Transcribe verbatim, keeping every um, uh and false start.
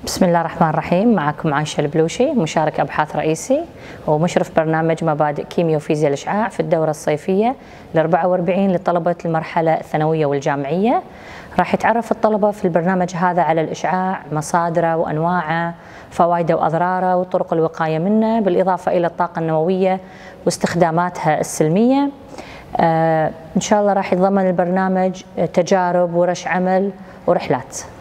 بسم الله الرحمن الرحيم. معكم عايشة البلوشي، مشارك أبحاث رئيسي ومشرف برنامج مبادئ كيمياء وفيزياء الإشعاع في الدورة الصيفية الأربعة وأربعين لطلبة المرحلة الثانوية والجامعية. راح يتعرف الطلبة في البرنامج هذا على الإشعاع، مصادره وأنواعه، فوائده وأضراره وطرق الوقاية منه، بالإضافة إلى الطاقة النووية واستخداماتها السلمية. آه إن شاء الله راح يتضمن البرنامج تجارب ورش عمل ورحلات.